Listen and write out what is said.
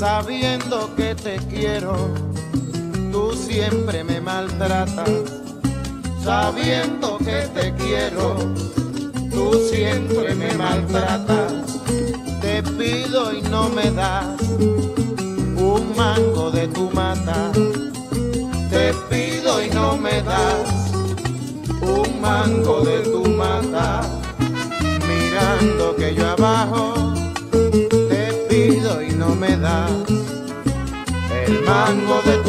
sabiendo que te quiero, tú siempre me maltratas. Sabiendo que te quiero, tú siempre me maltratas. Te pido y no me das un mango de tu mata. Te pido y no me das un mango de tu mata. Mirando que yo abajo te pido y no me das el mango de